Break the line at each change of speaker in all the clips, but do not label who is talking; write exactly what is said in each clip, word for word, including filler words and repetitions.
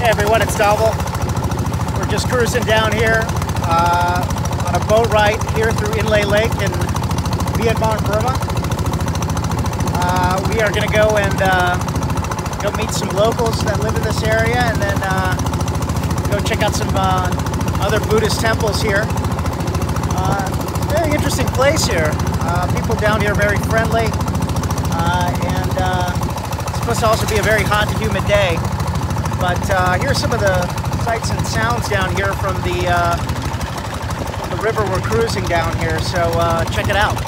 Hey everyone, it's Dhaval. We're just cruising down here uh, on a boat ride here through Inle Lake in Myanmar, Burma. Uh, we are going to go and uh, go meet some locals that live in this area, and then uh, go check out some uh, other Buddhist temples here. Uh, very interesting place here. Uh, people down here are very friendly, uh, and uh, it's supposed to also be a very hot and humid day. But uh, here's some of the sights and sounds down here from the, uh, from the river we're cruising down here, so uh, check it out.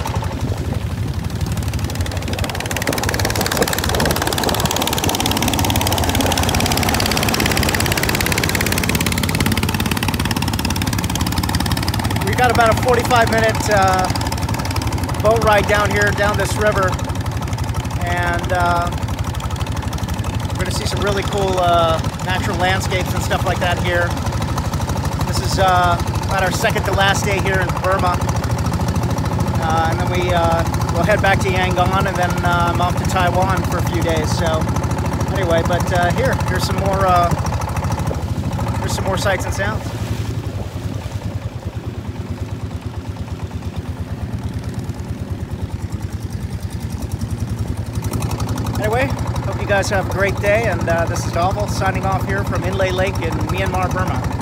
We've got about a forty-five minute uh, boat ride down here, down this river, and uh, we're going to see some really cool uh, natural landscapes and stuff like that here. This is uh, about our second to last day here in Burma. Uh, and then we, uh, we'll head back to Yangon, and then uh, I'm off to Taiwan for a few days. So anyway, but uh, here, here's some more, uh, here's some more sights and sounds. Anyway, hope you guys have a great day, and uh, this is Dhaval signing off here from Inle Lake in Myanmar, Burma.